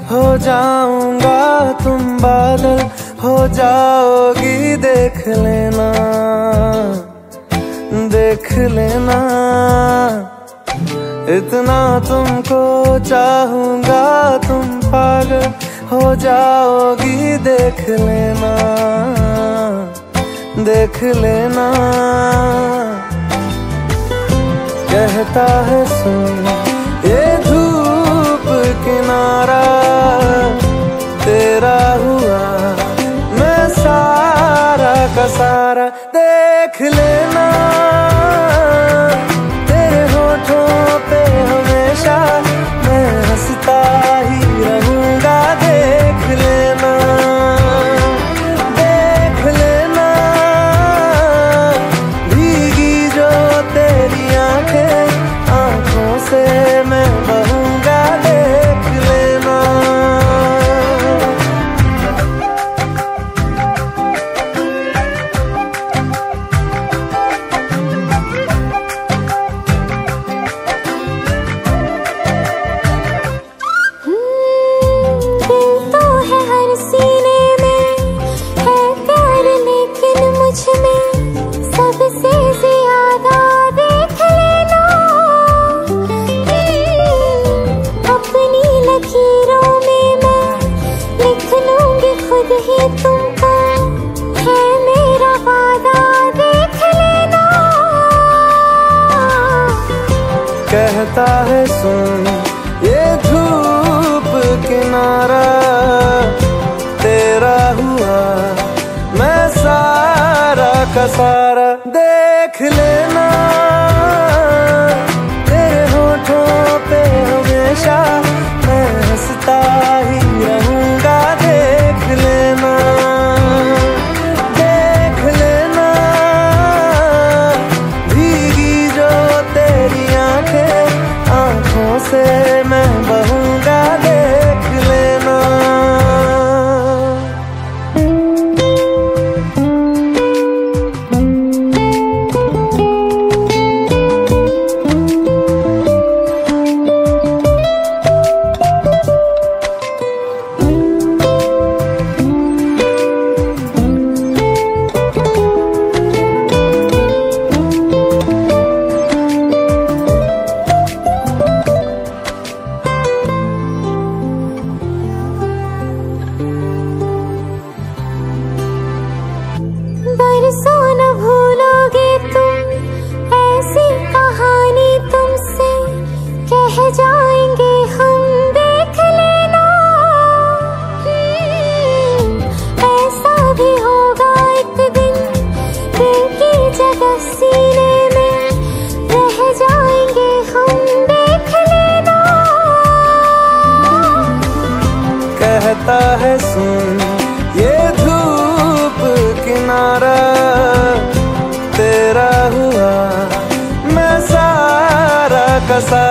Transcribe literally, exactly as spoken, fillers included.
हो जाऊंगा तुम बादल हो जाओगी, देख लेना देख लेना। इतना तुमको चाहूंगा तुम पागल हो जाओगी, देख लेना देख लेना। कहता है सुन ये धूप किनारा, तेरा हुआ मैं सारा का सारा, देख लेना। तेरे होठों पे हमेशा मैं हंसता ही रहूंगा, देख लेना देख लेना। भीगी जो तेरी आंखें आंखों से मैं बहूंगा, देख लेना। सबसे ज्यादा देख लेना, अपनी लकीरों में मैं लिख लूंगी खुद ही तुमको, है मेरा वादा, देख लेना। कहता है सुन ये धूप किनारा, तेरा हुआ मैं सारा का सारा, देख लेना। तेरे होठों पे हमेशा मैं हंसता ही रहूंगा, देख लेना देख लेना। भीगी जो तेरी आंखें आंखों से मैं बहूंगा, देख लेना। बरसों न भूलोगे तुम, ऐसी कहानी तुमसे कह जाएंगे हम, देख लेना। ऐसा भी होगा एक दिन, दिल की जगह सीने में रह जाएंगे हम, देख लेना। कहता है सुन ये धूप किनारा, तेरा हुआ मैं सारा का सारा।